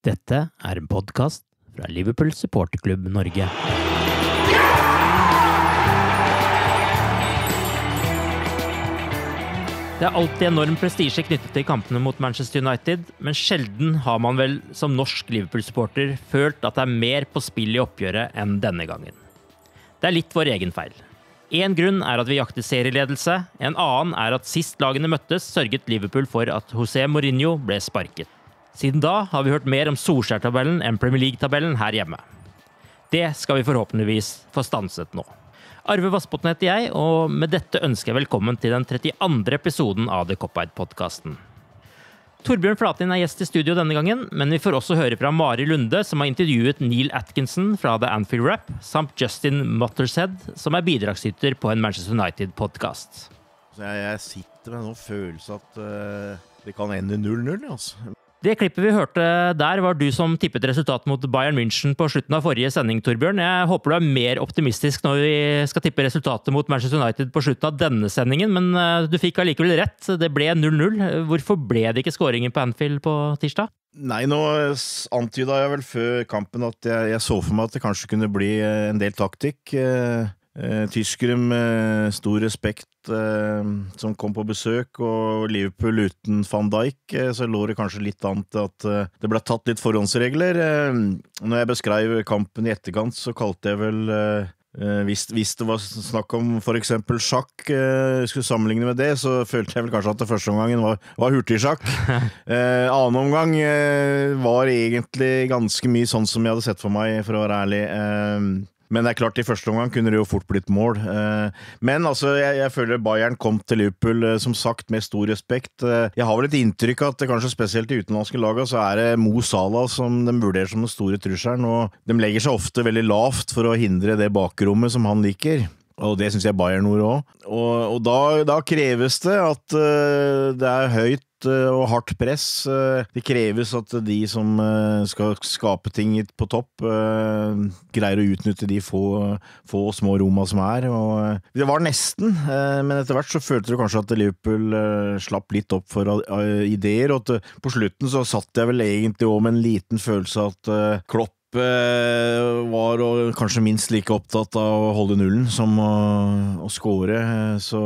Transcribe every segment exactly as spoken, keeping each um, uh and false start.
Dette er en podcast fra Liverpool Supporterklubb Norge. Det er alltid enorm prestige knyttet til kampene mot Manchester United, men sjelden har man vel som norsk Liverpool-supporter følt at det er mer på spill i oppgjøret enn denne gangen. Det er litt vår egen feil. En grunn er at vi jakter serieledelse, en annen er at sist lagene møttes sørget Liverpool for at José Mourinho ble sparket. Siden da har vi hørt mer om Solskjær-tabellen enn Premier League-tabellen her hjemme. Det skal vi forhåpentligvis få stanset nå. Arve Vassbotn heter jeg, og med dette ønsker jeg velkommen til den trettiandre episoden av The Kop-Eid-podcasten. Torbjørn Flatin er gjest i studio denne gangen, men vi får også høre fra Mari Lunde, som har intervjuet Neil Atkinson fra The Anfield Wrap, samt Justin Muttershead, som er bidragsyter på en Manchester United-podcast. Jeg, jeg sitter med noen følelse at uh, det kan ende null null, altså. Det klippet vi hørte der var du som tippet resultat mot Bayern München på slutten av forrige sending, Torbjørn. Jeg håper du er mer optimistisk når vi skal tippe resultatet mot Manchester United på slutten av denne sendingen, men du fikk allikevel rett. Det ble null null. Hvorfor ble det ikke skåringen på Anfield på tirsdag? Nei, nå antydet jeg vel før kampen at jeg, jeg så for meg at det kanskje kunne bli en del taktikk. Eh, tyskere med stor respekt eh, som kom på besøk, og Liverpool uten Van Dijk, eh, så lå det kanskje litt an til at eh, det ble tatt litt forhåndsregler. Eh, når jeg beskrev kampen i etterkant, så kalte jeg vel eh, hvis, hvis det var snakk om for eksempel sjakk, eh, skulle sammenligne med det, så følte jeg vel kanskje at det første omgangen var, var hurtigsjakk. eh, annen omgang eh, var egentlig ganske mye sånn som jeg hadde sett for meg, for å være ærlig. eh, Men det er klart, i første omgang kunne det jo fort blitt mål. Men altså, jeg, jeg føler Bayern kom til Liverpool, som sagt, med stor respekt. Jeg har vel et inntrykk at det kanskje spesielt i utenlandske laget, så er det Mo Salah som de vurderer som den store trusselen, og de legger seg ofte veldig lavt for å hindre det bakrommet som han liker. Og det synes jeg Bayern gjorde også. Og, og da, da kreves det at uh, det er høyt og hardt press. Det kreves at de som skal skape ting på topp greier å utnytte de få, få små roma som er. Og det var nesten, men etter hvert så følte du kanskje at Liverpool slapp litt opp for ideer, og at på slutten så satt jeg vel egentlig også med en liten følelse at Klopp var og kanskje minst like opptatt av å holde nullen som å, å score, så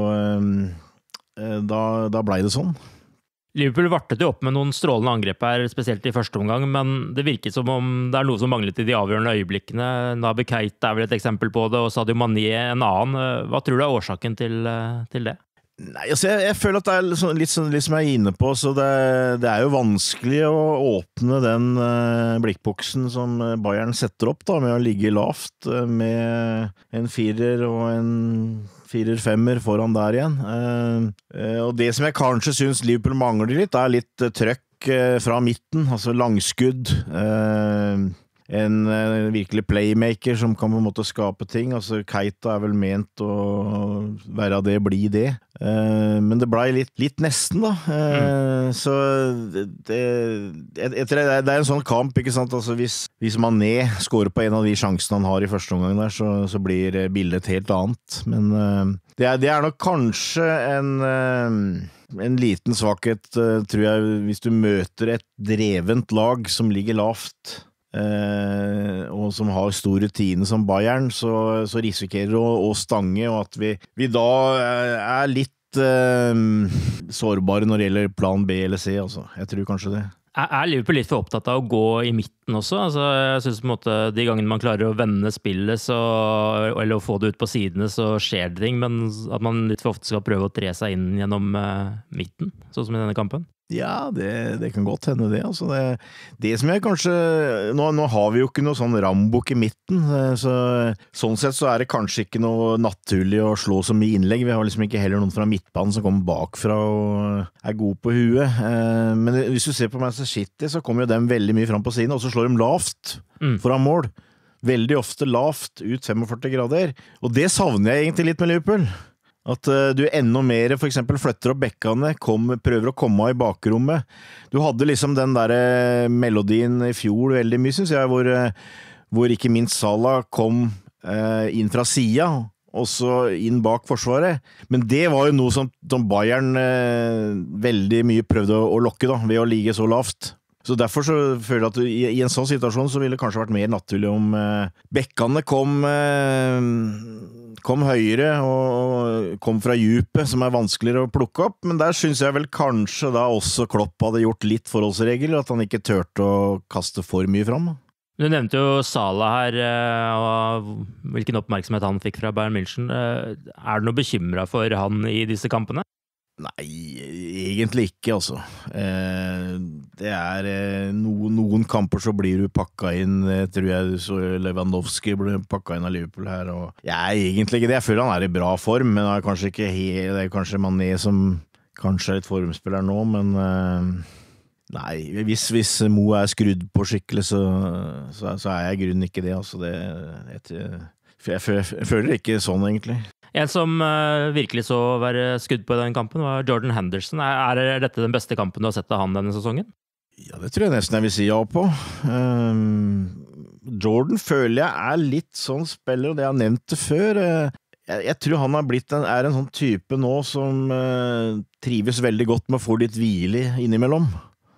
da, da ble det sånn. Liverpool vartet jo opp med noen strålende angrep her, spesielt i første omgang, men det virket som om det er noe som manglet i de avgjørende øyeblikkene. Naby Keita er vel et eksempel på det, og Sadio Mané en annen. Hva tror du er årsaken til, til det? Nei, altså jeg, jeg føler at det er litt, sånn, litt, sånn, litt som jeg er inne på, så det, det er jo vanskelig å åpne den uh, blikkboksen som Bayern setter opp da, med å ligge lavt, uh, med en firer og en firer-femmer foran der igjen. Uh, uh, og det som jeg kanskje synes Liverpool mangler litt, er litt uh, trøkk uh, fra midten, altså langskudd. Uh, en uh, virkelig playmaker som kan på en måte skape ting. Altså Keita er vel ment å være det, bli det. Uh, men det ble litt, litt nesten da. Uh, mm. Så det, det, etter det, det er en sånn kamp, ikke sant? Altså hvis, hvis Mané scorer på en av de sjansene han har i første omgang der, så, så blir bildet helt annet. Men uh, det, er, det er nok kanskje en... Uh, En liten svakhet, tror jeg, hvis du møter et drevent lag som ligger lavt, eh, og som har stor rutine som Bayern, så, så risikerer du å, å stange, og at vi, vi da er litt eh, sårbare når det gjelder plan B eller C, altså. Jeg tror kanskje det. Er Liverpool litt for opptatt av å gå i midten også? Altså, jeg synes på en måte de gangene man klarer å vende spillet, så, eller å få det ut på sidene, så skjer det ting, men at man litt for ofte skal prøve å tre seg inn gjennom uh, midten, sånn som i denne kampen? Ja, det, det kan godt hende det. Altså det, det som jeg kanskje... Nå, nå har vi jo ikke noe sånn rambok i midten, så sånn sett så er det kanskje ikke noe naturlig å slå så mye innlegg. Vi har liksom ikke heller noen fra midtbanen som kommer bakfra og er god på huet. Men hvis du ser på Manchester City, så kommer jo dem veldig mye fram på siden, og så slår de lavt foran mål. Veldig ofte lavt ut femogførti grader. Og det savner jeg egentlig litt med Liverpool. At uh, du enda mer for eksempel flytter opp bekkene, kom, prøver å komme i bakrommet. Du hadde liksom den der uh, melodien i fjor veldig mye, synes jeg, hvor, uh, hvor ikke minst Salah kom uh, inn fra siden, og så inn bak forsvaret. Men det var jo noe som, som Bayern uh, veldig mye prøvde å, å lokke da, ved å ligge så lavt. Så derfor så føler jeg at du, i, i en sånn situasjon så ville det kanskje vært mer naturlig om eh, bekkene kom, eh, kom høyere og kom fra djupet, som er vanskeligere å plukke opp. Men der synes jeg vel kanskje da også Klopp hadde gjort litt forholdsregel, at han ikke tørte å kaste for mye fram. Du nevnte jo Salah her, og hvilken oppmerksomhet han fikk fra Bayern München. Er du noe bekymret for han i disse kampene? Nei, egentlig ikke, altså. Eh, det er eh, no, noen kamper så blir du pakket inn, eh, tror jeg så Lewandowski ble pakket inn av Liverpool her, og jeg er egentlig ikke det. Jeg føler han er i bra form, men er kanskje ikke he- det er kanskje Mané som kanskje er litt formspiller nå, men eh, nei, hvis, hvis Mo er skrudd på skikkelig, så, så, så er jeg i grunnen ikke det, altså. Det, jeg, jeg, jeg, jeg føler ikke sånn, egentlig. En som uh, virkelig så være skudd på i den kampen var Jordan Henderson. Er, er dette den beste kampen du har sett av han denne sesongen? Ja, det tror jeg nesten jeg vil si ja på. Um, Jordan føler jeg er litt sånn spiller, og det jeg har nevnt det før. Uh, jeg, jeg tror han har blitt en, er en sånn type nå som uh, trives veldig godt med å få litt hvile innimellom.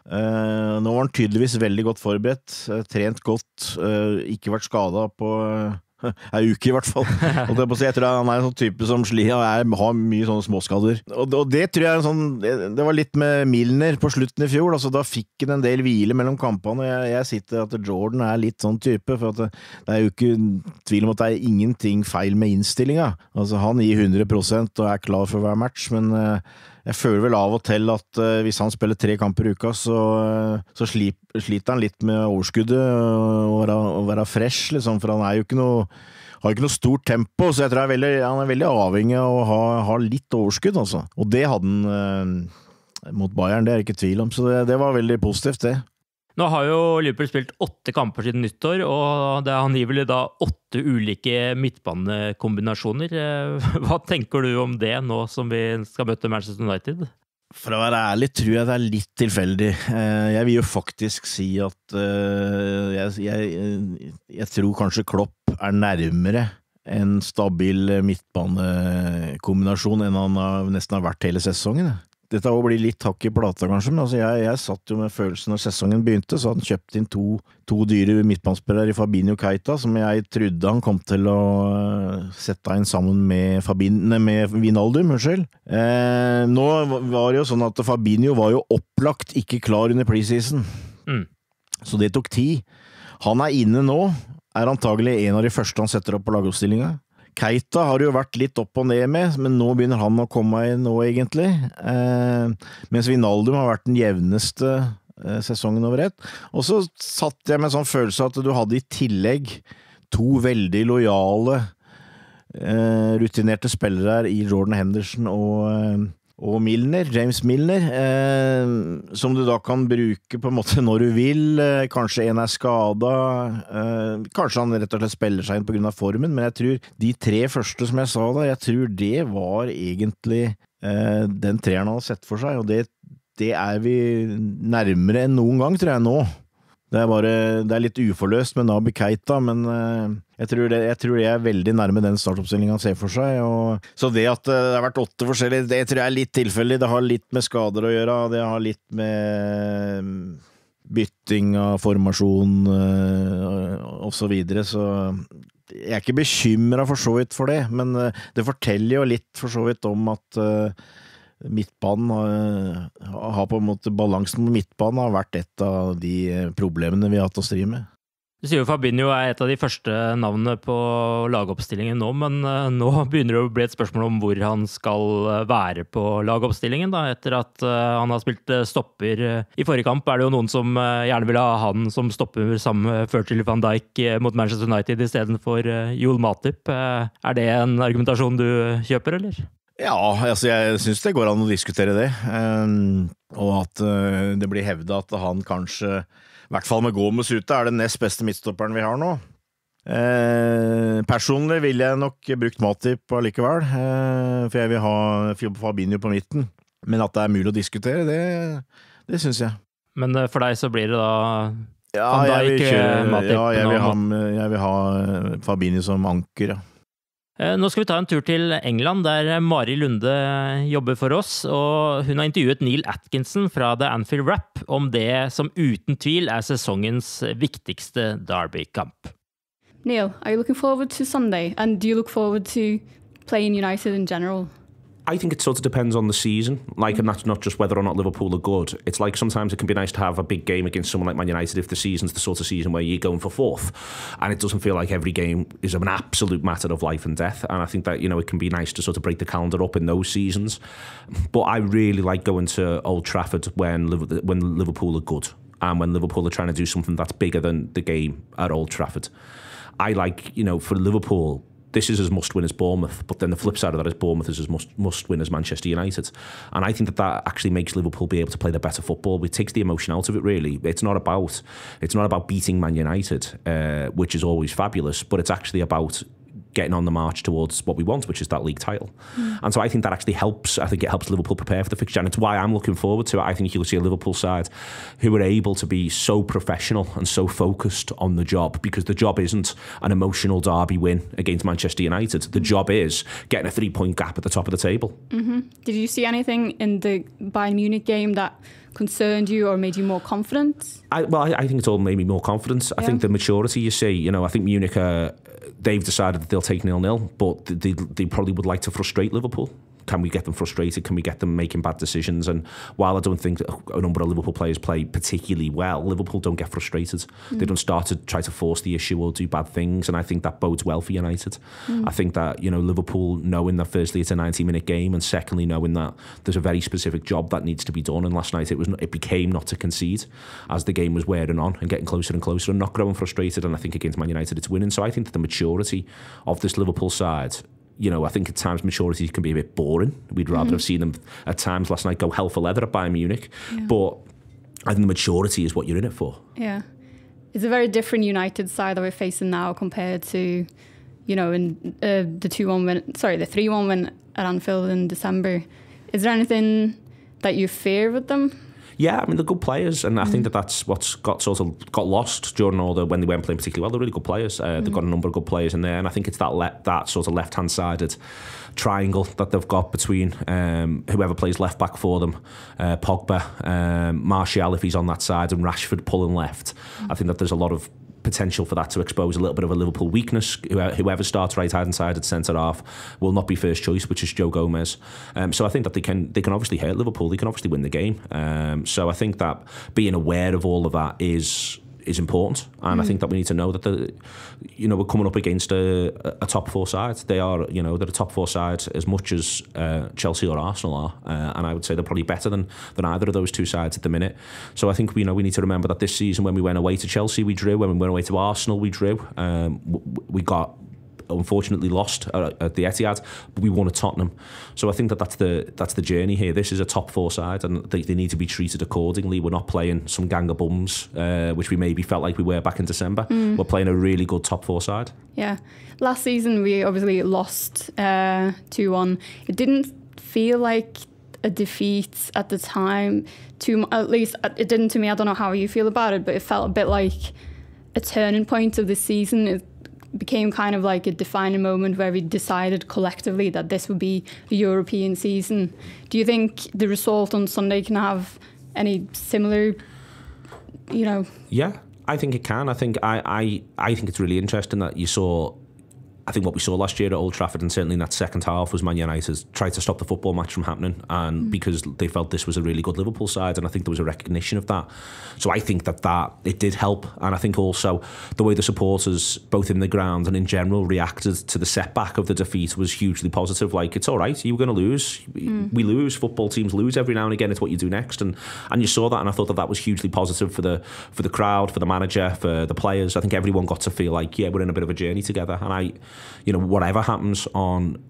Uh, nå var han tydeligvis veldig godt forberedt, uh, trent godt, uh, ikke vært skadet på... Uh, en uke i hvert fall. Og det, jeg tror han er en sånn type som slir og er, har mye sånne småskader. Og, og det tror jeg er en sånn, det var litt med Milner på slutten i fjor, altså da fikk han en del hvile mellom kampene, og jeg, jeg sitter at Jordan er litt sånn type, for at det, det er jo ikke tvil om at det er ingenting feil med innstillinga. Altså han gir hundre prosent og er klar for hver match, men jeg føler vel av og til at uh, hvis han spiller tre kamper i uka, så, uh, så slip, sliter han litt med overskuddet og være, og være fresh, liksom, for han er jo ikke noe, har ikke noe stort tempo, så jeg tror jeg er veldig, han er veldig avhengig av å ha, ha litt overskudd, altså. Og det hadde han uh, mot Bayern, det er ikke tvil om, så det, det var veldig positivt, det. Nå har jo Liverpool spilt åtte kamper siden nyttår, og det er angivelig da åtte ulike midtbanekombinasjoner. Hva tenker du om det nå som vi skal møte Manchester United? For å være ærlig tror jeg det er litt tilfeldig. Jeg vil jo faktisk si at jeg, jeg, jeg tror kanskje Klopp er nærmere en stabil midtbanekombinasjon enn han har, nesten har vært hele sesongen. Dette blir litt hakk i plata kanskje, men altså jeg, jeg satt jo med følelsen når sesongen begynte, så hadde han kjøpt inn to, to dyre midtbanespillere i Fabinho og Keita, som jeg trodde han kom til å sette inn sammen med, Fabin, med Wijnaldum, unnskyld. Eh, nå var det jo sånn at Fabinho var jo opplagt ikke klar under preseason, mm. så det tok tid. Han er inne nå, er antagelig en av de første han setter opp på lagoppstillinga. Keita har jo vært litt opp og ned med, men nå begynner han å komme inn nå egentlig. Eh, mens Wijnaldum har vært den jevneste eh, sesongen over ett. Og så satt jeg med en sånn følelse at du hadde i tillegg to veldig lojale, eh, rutinerte spillere her i Jordan Henderson og, eh, og Milner, James Milner, eh, som du da kan bruke på en måte når du vil. Eh, kanskje en er skadet, eh, kanskje han rett og slett spiller seg inn på grunn av formen, men jeg tror de tre første som jeg sa da, jeg tror det var egentlig eh, den treeren han har sett for seg, og det, det er vi nærmere enn noen gang, tror jeg nå. Det er bare, det er litt uforløst med Naby Keita, men uh, jeg, tror det, jeg tror det er veldig nærme den startoppstillingen han ser for seg. Og, så det at uh, det har vært åtte forskjellige, det tror jeg er litt tilfeldig. Det har litt med skader å gjøre, det har litt med um, bytting av formasjon uh, og så videre, så jeg er ikke bekymret for så vidt for det, men uh, det forteller jo litt for så vidt om at uh, midtbanen har, har på en måte balansen på midtbanen har vært et av de problemene vi har hatt å stri med. Du sier jo Fabinho er et av de første navnene på lagoppstillingen nå, men nå begynner det å bli et spørsmål om hvor han skal være på lagoppstillingen da, etter at han har spilt stopper. I forrige kamp er det jo noen som gjerne vil ha han som stopper sammen med Virgil van Dijk mot Manchester United i stedet for Joel Matip. Er det en argumentasjon du kjøper, eller? Ja, altså jeg synes det går an å diskutere det, um, og at uh, det blir hevdet at han kanskje, i hvert fall med Gomez ute, er den nest beste midtstopperen vi har nå. Uh, personlig vil jeg nok brukt Matip allikevel, uh, for jeg vil ha Fabinho på midten, men at det er mulig å diskutere, det, det synes jeg. Men uh, for deg så blir det da ja, Van Dijk, jeg vil kjøre, Matip? Ja, jeg vil, ha, jeg vil ha Fabinho som anker, ja. Nå skal vi ta en tur til England, der Mari Lunde jobber for oss, og hun har intervjuet Neil Atkinson fra The Anfield Wrap om det som uten tvil er sesongens viktigste Derby-kamp. Neil, are you looking forward to Sunday? And do you look forward to playing United in general? I think it sort of depends on the season, like, and that's not just whether or not Liverpool are good. It's like sometimes it can be nice to have a big game against someone like Man United if the season's the sort of season where you're going for fourth, and it doesn't feel like every game is an absolute matter of life and death. And I think that, you know, it can be nice to sort of break the calendar up in those seasons. But I really like going to Old Trafford when when Liverpool are good and when Liverpool are trying to do something that's bigger than the game at Old Trafford. I like, you know, for Liverpool, this is as must-win as Bournemouth, but then the flip side of that is Bournemouth is as must, must-win as Manchester United. And I think that that actually makes Liverpool be able to play the better football. It takes the emotion out of it, really. It's not about it's not about beating Man United, uh, which is always fabulous, but it's actually about getting on the march towards what we want, which is that league title. Mm. And so I think that actually helps. I think it helps Liverpool prepare for the fixture, and it's why I'm looking forward to it. I think you'll see a Liverpool side who are able to be so professional and so focused on the job, because the job isn't an emotional derby win against Manchester United. The job is getting a three-point gap at the top of the table. Mm-hmm. Did you see anything in the Bayern Munich game that concerned you or made you more confident? I, well, I, I think it's all made me more confident. I yeah. think the maturity you see, you know, I think Munich, uh, they've decided that they'll take nil-nil, but they, they probably would like to frustrate Liverpool. Can we get them frustrated? Can we get them making bad decisions? And while I don't think a number of Liverpool players play particularly well, Liverpool don't get frustrated. Mm. They don't start to try to force the issue or do bad things, and I think that bodes well for United. Mm. I think that, you know, Liverpool knowing that firstly it's a ninety-minute game, and secondly knowing that there's a very specific job that needs to be done. And last night it was it became not to concede as the game was wearing on and getting closer and closer and not growing frustrated. And I think against Man United it's winning. So I think that the maturity of this Liverpool side, you know, I think at times maturity can be a bit boring. We'd rather mm-hmm. have seen them at times last night go hell for leather at Bayern Munich. Yeah. But I think the maturity is what you're in it for. Yeah. It's a very different United side that we're facing now compared to, you know, in uh, the two one win, sorry, the three one win at Anfield in December. Is there anything that you fear with them? Yeah, I mean, they're good players, and I mm. think that that's what's got sort of got lost during all the when they weren't playing particularly well. They're really good players. Uh, mm. They've got a number of good players in there, and I think it's that le- that sort of left-hand sided triangle that they've got between um, whoever plays left back for them, uh, Pogba, um, Martial if he's on that side, and Rashford pulling left. Mm. I think that there's a lot of potential for that to expose a little bit of a Liverpool weakness. Whoever starts right hand side at centre half will not be first choice, which is Joe Gomez. Um, so I think that they can they can obviously hurt Liverpool. They can obviously win the game. Um, so I think that being aware of all of that is is important, and mm. I think that we need to know that the you know we're coming up against a, a top four side. They are you know they're a top four side as much as uh, Chelsea or Arsenal are, uh, and I would say they're probably better than than either of those two sides at the minute. So I think you know we need to remember that this season when we went away to Chelsea we drew, when we went away to Arsenal we drew. Um, we got unfortunately lost at the Etihad, but we won at Tottenham. So I think that that's the that's the journey here. This is a top four side, and they, they need to be treated accordingly. We're not playing some gang of bums, uh, which we maybe felt like we were back in December. Mm. We're playing a really good top four side. Yeah. Last season we obviously lost uh, two one. It didn't feel like a defeat at the time. Too, at least it didn't to me. I don't know how you feel about it, but it felt a bit like a turning point of the season. It became kind of like a defining moment where we decided collectively that this would be a European season. Do you think the result on Sunday can have any similar, you know? Yeah, I think it can. I think I, I, I think it's really interesting that you saw. I think what we saw last year at Old Trafford, and certainly in that second half, was Man United tried to stop the football match from happening, and mm. because they felt this was a really good Liverpool side, and I think there was a recognition of that. So I think that, that it did help, and I think also the way the supporters, both in the ground and in general, reacted to the setback of the defeat was hugely positive. Like, it's all right, you were going to lose. Mm. We lose. Football teams lose every now and again. It's what you do next, and and you saw that, and I thought that that was hugely positive for the for the crowd, for the manager, for the players. I think everyone got to feel like, yeah, we're in a bit of a journey together, and I. You know, whatever happens on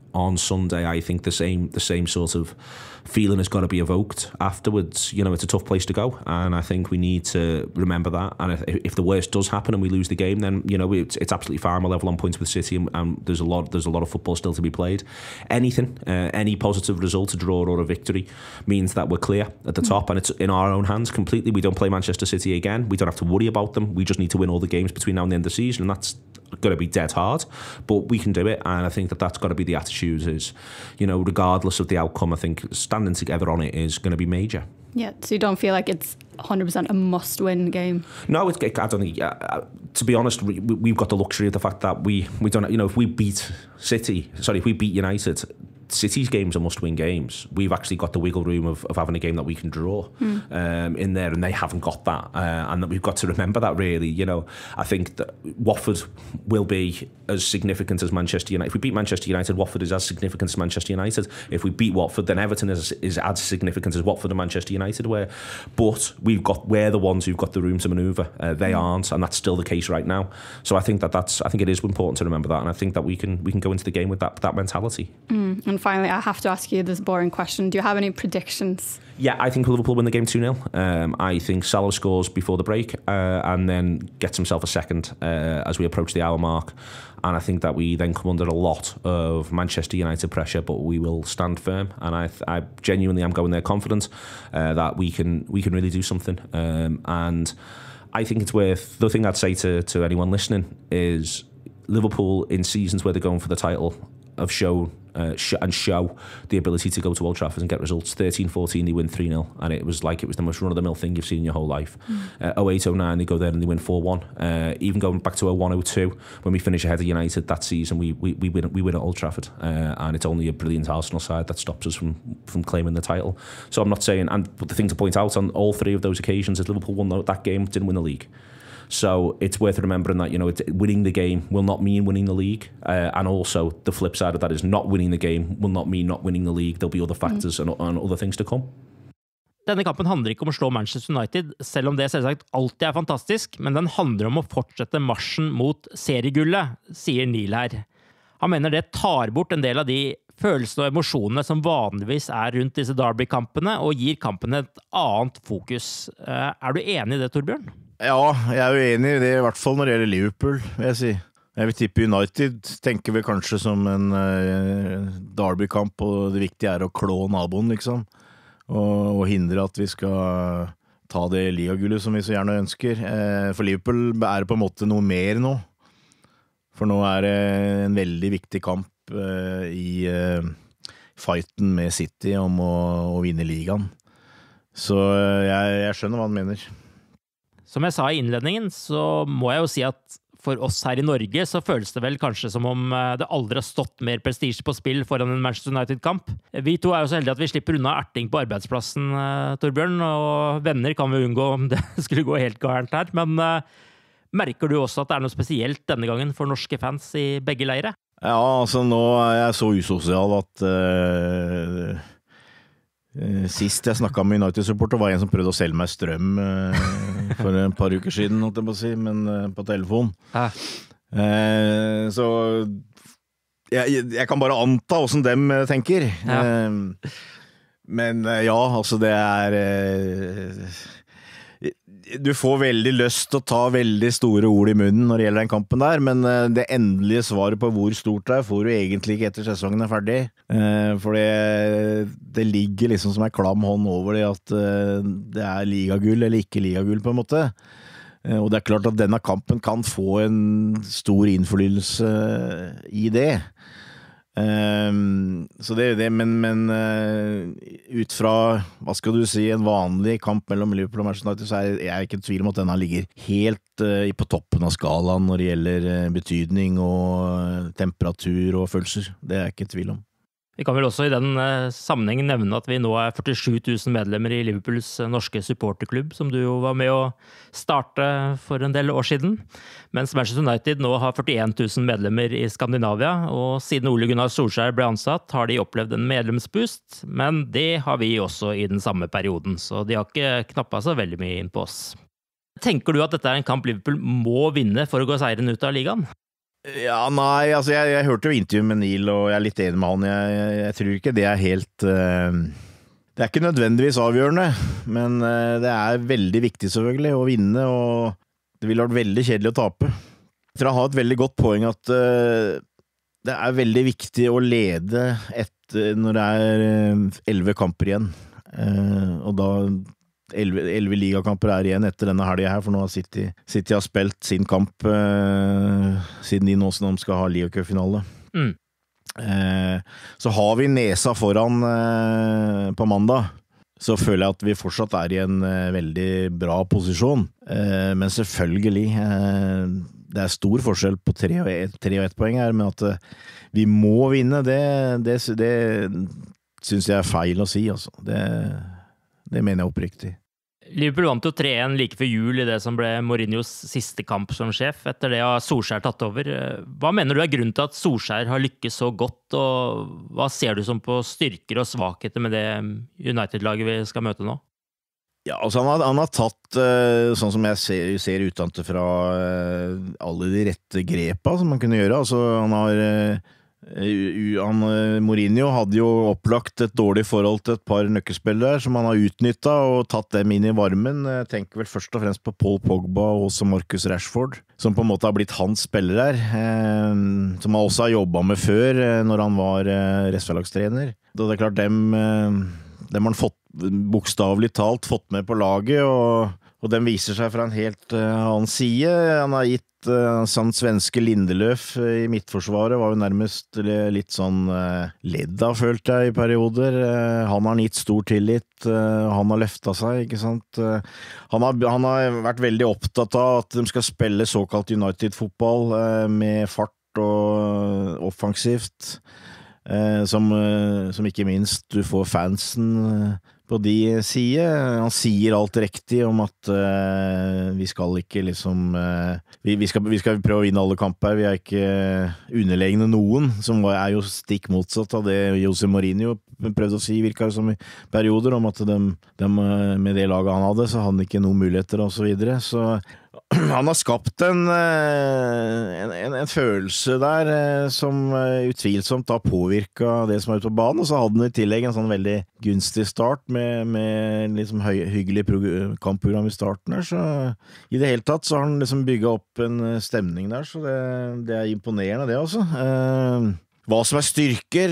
on Sunday, I think the same the same sort of feeling has got to be evoked afterwards. You know, it's a tough place to go, and I think we need to remember that. And if, if the worst does happen and we lose the game, then you know it's, it's absolutely fine. We're level on points with City, and, and there's a lot there's a lot of football still to be played. Anything, uh, any positive result, a draw or a victory, means that we're clear at the top, and it's in our own hands completely. We don't play Manchester City again. We don't have to worry about them. We just need to win all the games between now and the end of the season, and that's going to be dead hard, but we can do it. And I think that that's got to be the attitude. Is, you know, regardless of the outcome, I think standing together on it is going to be major. Yeah, so you don't feel like it's one hundred percent a must-win game? No, it's, I don't think. Uh, to be honest, we, we've got the luxury of the fact that we we don't. You know, if we beat City, sorry, if we beat United, City's games are must-win games. We've actually got the wiggle room of, of having a game that we can draw mm. um, in there, and they haven't got that. Uh, and that we've got to remember that, really. You know, I think that Watford will be as significant as Manchester United. If we beat Manchester United, Watford is as significant as Manchester United. If we beat Watford, then Everton is, is as significant as Watford and Manchester United were. But we've got we're the ones who've got the room to manoeuvre. Uh, they mm. aren't, and that's still the case right now. So I think that that's I think it is important to remember that, and I think that we can we can go into the game with that that mentality. Mm. And finally, I have to ask you this boring question. Do you have any predictions? Yeah, I think Liverpool win the game two nil. Um, I think Salah scores before the break uh, and then gets himself a second uh, as we approach the hour mark. And I think that we then come under a lot of Manchester United pressure, but we will stand firm. And I, I genuinely am going there confident uh, that we can we can really do something. Um, and I think it's worth, the thing I'd say to, to anyone listening is Liverpool in seasons where they're going for the title have shown uh, sh- and show the ability to go to Old Trafford and get results. thirteen fourteen they win three nil, and it was like it was the most run-of-the-mill thing you've seen in your whole life. mm. uh, oh eight oh nine they go there and they win four one. Uh, even going back to oh one oh two when we finish ahead of United that season, we we, we win we win at Old Trafford, uh, and it's only a brilliant Arsenal side that stops us from from claiming the title. So I'm not saying, and but the thing to point out on all three of those occasions is Liverpool won that game, didn't win the league. So it's worth remembering that, you know, it, winning the game will not mean winning the league. Uh, and also the flip side of that is not winning the game will not mean not winning the league. There'll be other factors mm. and, and other things to come. Denne kampen handler ikke om å slå Manchester United, selv om det selvsagt alltid er fantastisk, men den handler om å fortsette marsjen mot seriegullet, sier Neil her. Han mener det tar bort en del av de følelsene og emosjonene som vanligvis er rundt disse Derby-kampene, og gir kampen et annet fokus. Er du enig i det, Torbjørn? Ja, jeg er jo enig i det, i hvert fall når det gjelder Liverpool, vil jeg si. Jeg vil tippe United tenker vi kanskje som en uh, Derby-kamp, og det viktige er å klå naboen, liksom. Og, og hindre at vi skal ta det ligagullet som vi så gjerne ønsker. Uh, for Liverpool er det på en måte noe mer nå. For nå er det en veldig viktig kamp uh, i uh, fighten med City om å, å vinne ligaen. Så uh, jeg, jeg skjønner hva han mener. Som jeg sa i innledningen, så må jeg jo si at for oss her i Norge så føles det vel kanskje som om det aldri har stått mer prestige på spill foran en Manchester United-kamp. Vi to er jo så heldige at vi slipper unna erting på arbeidsplassen, Torbjørn, og venner kan vi unngå om det skulle gå helt gærent her. Men uh, merker du også at det er noe spesielt denne gangen for norske fans i begge leire? Ja, altså nå er jeg så usosial at... Uh Sist jeg snakket med United-supporter var en som prøvde å selge meg strøm uh, for et par uker siden, måtte jeg bare si, men uh, på telefon. Ah. Uh, så jeg, jeg kan bare anta hvordan dem tenker. Ja. Uh, men uh, ja, altså det er... Uh, du får veldig lyst til å ta veldig store ord i munnen når det gjelder den kampen der, men det endelige svaret på hvor stort det er får du egentlig ikke etter sesongen er ferdig. For det, det ligger liksom som en klam hånd over det at det er ligagull eller ikke ligagull på en måte. Og det er klart at denne kampen kan få en stor innflytelse i det. Um, så det er jo det, men, men uh, ut fra, hva skal du si, en vanlig kamp mellom Liverpool og Manchester United, så er jeg ikke i tvil om at denne ligger helt uh, på toppen av skalaen når det gjelder uh, betydning og uh, temperatur og følelser. Det er jeg ikke i tvil om. Vi kan vel også i den uh, sammenhengen nevne at vi nå er førtisju tusen medlemmer i Liverpools uh, norske supporterklubb, som du jo var med å starte for en del år siden. Mens Manchester United nå har førtien tusen medlemmer i Skandinavia, og siden Ole Gunnar Solskjær ble ansatt, har de opplevd en medlemsboost, men det har vi også i den samme perioden, så de har ikke knappet så veldig mye inn på oss. Tenker du at dette er en kamp Liverpool må vinne for å gå seieren ut av ligaen? Ja, nei, altså jeg, jeg hørte jo intervju med Neil, og jeg er litt enig med han. Jeg, jeg, jeg tror ikke det er helt uh, Det er ikke nødvendigvis avgjørende, men uh, det er veldig viktig selvfølgelig å vinne, og det ville vært veldig kjedelig å tape. Jeg tror han har et veldig godt poeng at uh, det er veldig viktig å lede etter, når det er elleve uh, kamper igjen. Uh, og da elleve ligakamper er igjen etter denne helgen her, for nå har City, City har spilt sin kamp eh, siden de nå som skal ha ligacup-finale. Mm. Eh, så har vi nesa foran eh, på mandag, så føler jeg at vi fortsatt er i en eh, veldig bra posisjon. Eh, men selvfølgelig, eh, det er stor forskjell på tre og ett, tre og ett poeng her, men at eh, vi må vinne, det, det, det synes jeg er feil å si, altså. Det Det mener jeg oppriktig. Liverpool vant jo tre en like før jul i det som ble Mourinhos siste kamp som sjef. Etter det har Solskjær tatt over. Hva mener du er grunnen til at Solskjær har lykkes så godt, og hva ser du som på styrker og svakheter med det United-laget vi skal møte nå? Ja, altså han har, han har tatt, sånn som jeg ser, ser utante fra alle de rette grepa som man kunne gjøre. Altså han har... Han, Mourinho hadde jo opplagt et dårlig forhold til et par nøkkelspillere som han har utnyttet og tatt dem inn i varmen. Jeg tenker vel først og fremst på Paul Pogba og også Marcus Rashford, som på en måte har blitt hans spillere her, som han også har jobbet med før når han var reservelagstrener. Det er klart, dem, dem har han fått, bokstavelig talt fått med på laget, og, og dem viser seg fra en helt annen side. Han har gitt sånn svenske Lindeløf i midtforsvaret var jo nærmest litt sånn ledd av, følte jeg i perioder. Han har gitt stor tillit, han har løftet seg, ikke sant. Han har, han har vært veldig opptatt av at de skal spille såkalt United-fotball med fart og offensivt, som, som ikke minst du får fansen på de sider. Han sier alt riktig om at uh, vi skal ikke liksom uh, vi, vi, skal, vi skal prøve å vinne alle kamper, vi er ikke underlegne noen, som er jo stikk motsatt av det Jose Mourinho prøvde å si, virker det som i perioder, om at de, de, med det laget han hadde, så hadde han ikke noen muligheter og så videre. Så han har skapt en, en, en, en følelse der som utvilsomt har påvirket det som er ute på banen, og så hadde han i tillegg en sånn veldig gunstig start med, med liksom høy, hyggelig kampprogram i starten her, så i det hele tatt så har han liksom bygget opp en stemning der, så det, det er imponerende det også. Hva som er styrker,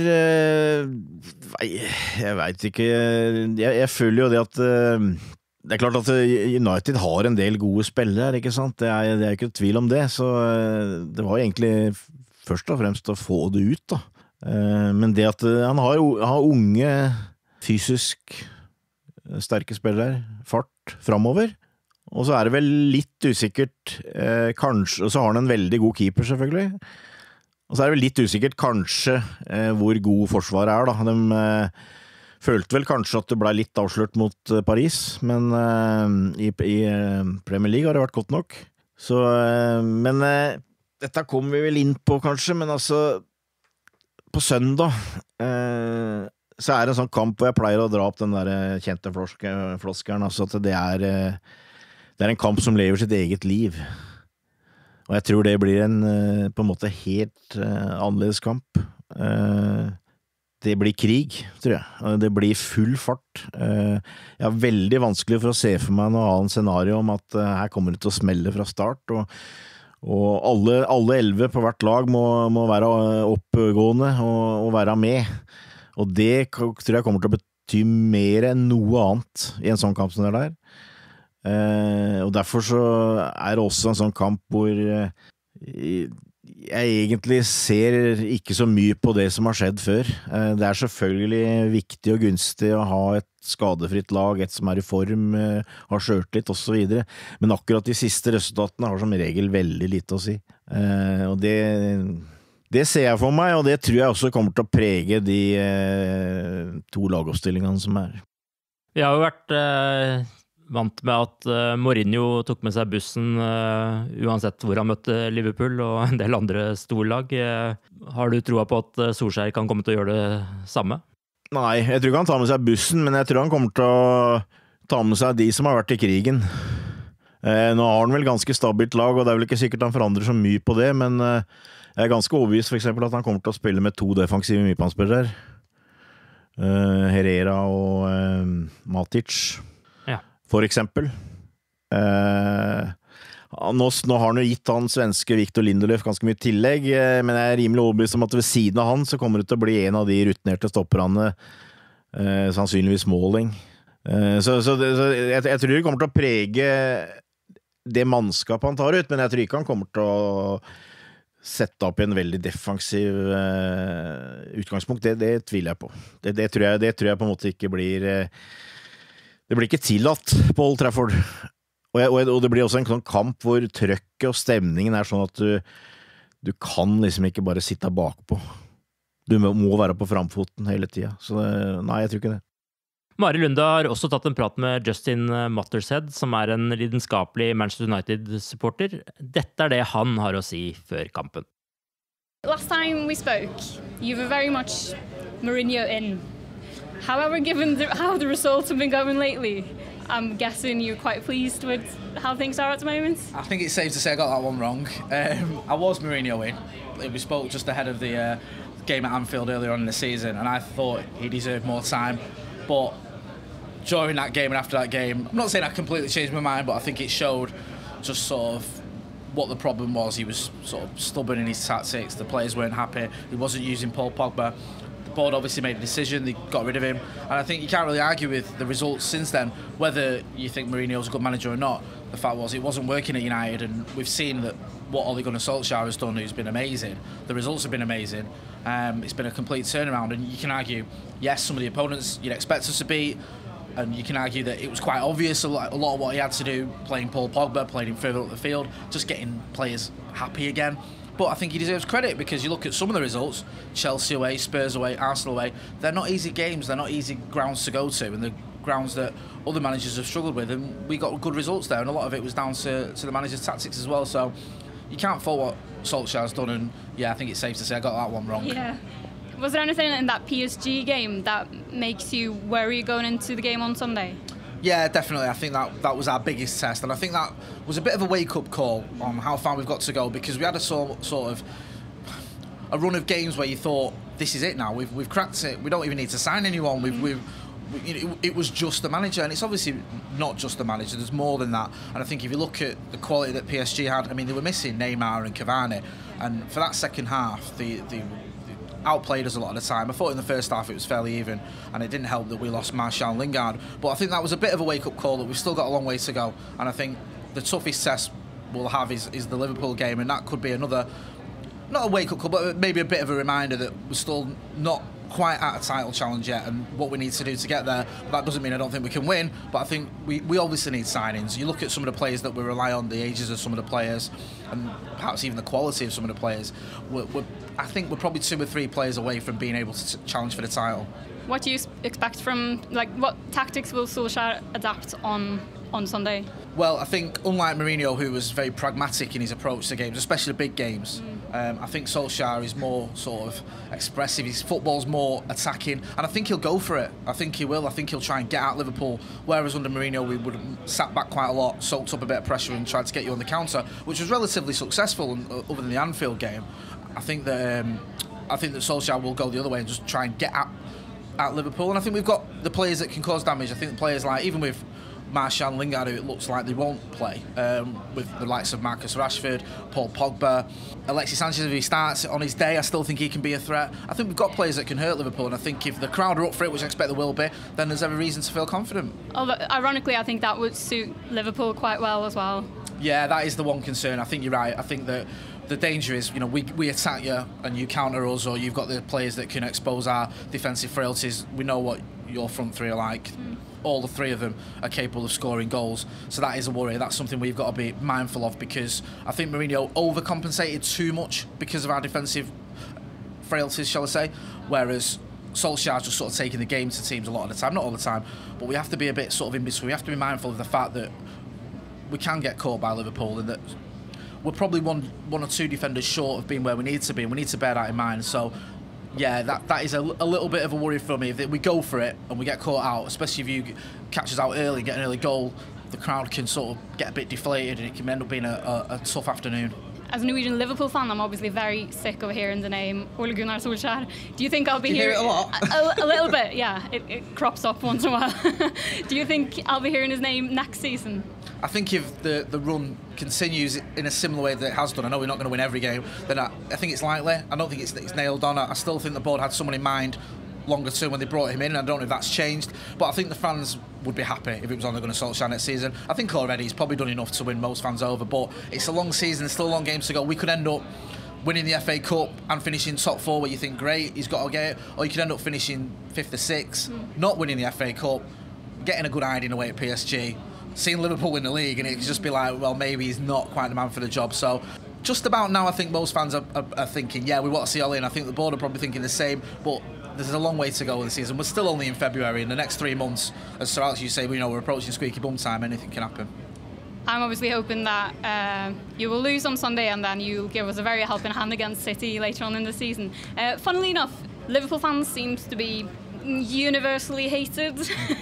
jeg vet ikke, jeg, jeg føler jo det at det er klart at United har en del gode spillere, ikke sant? Det er, det er ikke tvil om det, så det var egentlig først og fremst å få det ut da. Men det at han har, har unge, fysisk sterke spillere, fart fremover, og så er det vel litt usikkert, kanskje, og så har han en veldig god keeper selvfølgelig, og så er det vel litt usikkert kanskje hvor god forsvaret er da. De følte vel kanskje at det ble litt avslørt mot Paris, men uh, i, i Premier League har det vært godt nok. Så, uh, men uh, dette kommer vi vel inn på kanskje, men altså på søndag uh, så er det en sånn kamp hvor jeg pleier å dra opp den der kjente floskeren, altså at det er, uh, det er en kamp som lever sitt eget liv. Og jeg tror det blir en uh, på en måte helt uh, annerledes kamp. Uh, Det blir krig, tror jeg. Det blir full fart. Jeg har veldig vanskelig for å se for meg noe annet scenario om at her kommer det til å smelle fra start, og, og alle, alle elleve på hvert lag må, må være oppgående og, og være med. Og det tror jeg kommer til å bety mer enn noe annet i en sånn kamp som det der. Og derfor så er det også en sånn kamp hvor jeg egentlig ser ikke så mye på det som har skjedd før. Det er selvfølgelig viktig og gunstig å ha et skadefritt lag, et som er i form, har skjørt litt og så videre. Men akkurat de siste resultatene har som regel veldig lite å si. Og det, det ser jeg for meg, og det tror jeg også kommer til å prege de to lagoppstillingene som er. Vi har jo vært eh, vant med at uh, Mourinho tok med seg bussen uh, uansett hvor han møtte Liverpool og en del andre storlag. Uh, har du troa på at uh, Solskjær kan komme til å gjøre det samme? Nei, jeg tror ikke han tar med seg bussen, men jeg tror han kommer til å ta med seg de som har vært i krigen. Eh, nå har han vel ganske stabilt lag, og det er vel ikke sikkert han forandrer så mye på det, men eh, jeg er ganske overbevist for eksempel at han kommer til å spille med to defensive midtbanespillere. Eh, Herrera og eh, Matic, Ja. for eksempel. Eh, nå, nå har han jo gitt han svenske Victor Lindelöf ganske mye tillegg, eh, men jeg er rimelig overbevist om at ved siden av han så kommer det til å bli en av de rutinerte stopperne, eh, sannsynligvis Smalling. Eh, så så, det, så jeg, jeg tror det kommer til å prege det mannskapet han tar ut, men jeg tror ikke han kommer til å sette opp i en veldig defensiv uh, utgangspunkt. Det, det tviler jeg på. Det, det, tror jeg, det tror jeg på en måte ikke blir uh, det blir ikke tillatt på Old Trafford. Og, jeg, og, og det blir også en sånn kamp hvor trøkket og stemningen er sånn at du, du kan liksom ikke bare sitte bakpå. Du må, må være på framfoten hele tiden. Så det, nei, jeg tror ikke det. Mari Lunde har også tatt en prat med Justin Muttershead, som er en lidenskapelig Manchester United-supporter. Dette er det han har å si før kampen. Last time we spoke, you were very much Mourinho in. However, given the, how the results have been going lately, I'm guessing you're quite pleased with how things are at the moment? I think it's safe to say I got that one wrong. Um, I was Mourinho in. We spoke just ahead of the uh, game at Anfield earlier on in the season, and I thought he deserved more time. But during that game and after that game, I'm not saying I completely changed my mind, but I think it showed just sort of what the problem was. He was sort of stubborn in his tactics. The players weren't happy. He wasn't using Paul Pogba. The board obviously made a decision. They got rid of him. And I think you can't really argue with the results since then, whether you think Mourinho's a good manager or not. The fact was it wasn't working at United, and we've seen that what Ole Gunnar Solskjaer has done, who's been amazing. The results have been amazing. Um, it's been a complete turnaround, and you can argue, yes, some of the opponents you'd expect us to beat, and you can argue that it was quite obvious a lot, a lot of what he had to do, playing Paul Pogba, playing him further up the field, just getting players happy again. But I think he deserves credit, because you look at some of the results, Chelsea away, Spurs away, Arsenal away, they're not easy games, they're not easy grounds to go to, and the grounds that other managers have struggled with, and we got good results there, and a lot of it was down to, to the manager's tactics as well, so you can't fault what Solskjaer's done, and yeah, I think it's safe to say I got that one wrong. Yeah. Was there anything in that P S G game that makes you worry going into the game on Sunday? Yeah, definitely. I think that that was our biggest test, and I think that was a bit of a wake-up call on how far we've got to go, because we had a sort, sort of a run of games where you thought, this is it now, we've we've cracked it, we don't even need to sign anyone, we've, we've we, you know, it, it was just the manager, and it's obviously not just the manager, there's more than that. And I think if you look at the quality that P S G had, I mean, they were missing Neymar and Cavani, and for that second half, the the outplayed us a lot of the time. I thought in the first half it was fairly even, and it didn't help that we lost Martial and Lingard, but I think that was a bit of a wake-up call that we've still got a long way to go, and I think the toughest test we'll have is, is the Liverpool game, and that could be another, not a wake-up call, but maybe a bit of a reminder that we're still not quite at a title challenge yet, and what we need to do to get there. That doesn't mean I don't think we can win, but I think we, we obviously need signings. You look at some of the players that we rely on, the ages of some of the players, and perhaps even the quality of some of the players. We're, we're, I think we're probably two or three players away from being able to challenge for the title. What do you expect from, like, what tactics will Solskjaer adapt on on Sunday? Well, I think unlike Mourinho, who was very pragmatic in his approach to games, especially big games, mm. um, I think Solskjaer is more sort of expressive. His football's more attacking, and I think he'll go for it. I think he will. I think he'll try and get at Liverpool. Whereas under Mourinho, we would have sat back quite a lot, soaked up a bit of pressure, and tried to get you on the counter, which was relatively successful. Other than the Anfield game, I think that um, I think that Solskjaer will go the other way and just try and get at at Liverpool. And I think we've got the players that can cause damage. I think the players like, even with Martial and Lingard, who it looks like they won't play, um, with the likes of Marcus Rashford, Paul Pogba, Alexis Sanchez, if he starts on his day, I still think he can be a threat. I think we've got players that can hurt Liverpool, and I think if the crowd are up for it, which I expect they will be, then there's every reason to feel confident. Although, ironically, I think that would suit Liverpool quite well as well. Yeah, that is the one concern. I think you're right. I think that the danger is, you know, we, we attack you and you counter us, or you've got the players that can expose our defensive frailties. We know what your front three are like. Mm. All the three of them are capable of scoring goals, so that is a worry. That's something we've got to be mindful of, because I think Mourinho overcompensated too much because of our defensive frailties, shall I say, whereas Solskjaer's just sort of taking the game to teams a lot of the time, not all the time, but we have to be a bit sort of in between. We have to be mindful of the fact that we can get caught by Liverpool, and that we're probably one one or two defenders short of being where we need to be, and we need to bear that in mind. So yeah, that, that is a, a little bit of a worry for me. If we go for it and we get caught out, especially if you catch us out early, get an early goal, the crowd can sort of get a bit deflated and it can end up being a, a, a tough afternoon. As a Norwegian Liverpool fan, I'm obviously very sick of hearing the name Ole Gunnar Solskjær. Do you think I'll be Do you hearing hear it a lot? A, a little bit, yeah. It, it crops up once in a while. Do you think I'll be hearing his name next season? I think if the, the run continues in a similar way that it has done, I know we're not going to win every game, then I, I think it's likely. I don't think it's, it's nailed on. I, I still think the board had someone in mind longer term when they brought him in, and I don't know if that's changed, but I think the fans would be happy if it was only going to Solskjaer next season. I think already he's probably done enough to win most fans over, but it's a long season, there's still a long games to go. We could end up winning the F A Cup and finishing top four where you think, great, he's got to get it, or you could end up finishing fifth or sixth, mm. not winning the F A Cup, getting a good hiding away at P S G, seeing Liverpool win the league, and it could just be like, well, maybe he's not quite the man for the job. So just about now, I think most fans are, are, are thinking, yeah, we want to see Ole, and I think the board are probably thinking the same, but there's a long way to go in the season. We're still only in February. In the next three months, as Sir Alex, you say, we know we're approaching squeaky bum time. Anything can happen. I'm obviously hoping that uh, you will lose on Sunday and then you'll give us a very helping hand against City later on in the season. Uh, funnily enough, Liverpool fans seems to be universally hated.